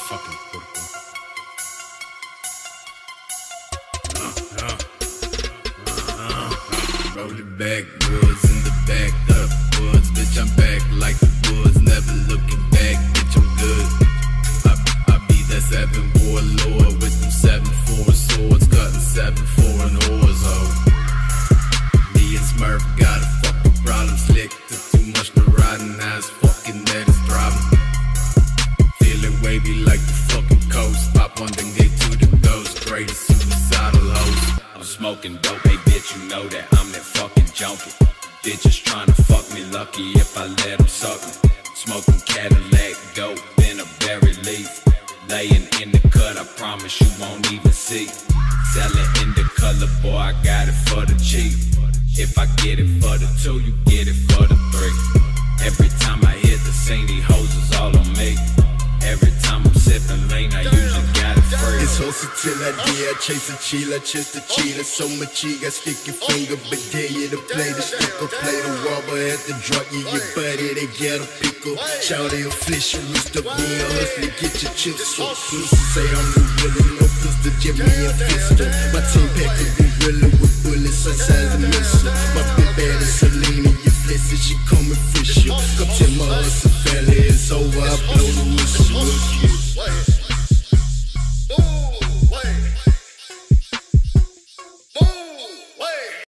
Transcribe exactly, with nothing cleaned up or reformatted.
fucking puerco. Uh, uh, uh, uh, roll it back, woods in the back of the woods. Bitch, I'm back like the woods, never looking back. Bitch, I'm good. I, I be that seven warlord with them seven four swords, cutting seven foreign whores, oh. Me and Smurf got a fucking problem, slick. Took too much to ride and now it's fucking that is driving. Feeling wavy like the fucking coast. Pop one, then get to the ghost. Greatest suicidal host. I'm smoking dope, hey bitch, you know that I'm that fucking junkie. Bitches tryna fuck me, lucky if I let them suck me. Smoking Cadillac, dope in a berry leaf. Laying in the cut, I promise you won't even see. Selling in the color, boy, I got it for the cheap. If I get it for the two, you get it for the three. Every time I hit the scene, these hoes is all on me. Every time I'm sipping lean, I usually got it free. It's hustle till I die, I chase a chila, chase a cheetah. So much you got sticky finger, but dare you to play the sticker. Play the wobble at the drug, you your buddy, they get a pickle. Shout out affliction, Mister B, hustling, get your chips so pussy. Say I'm the villain, no pistol, Jimmy and Fister. My team pack to be realer with bullets, size a missile. My big bad is Selena, you flexin', she coming fish you. Come tell my hustle, fella, it's over, I blow the whistle. Ooh.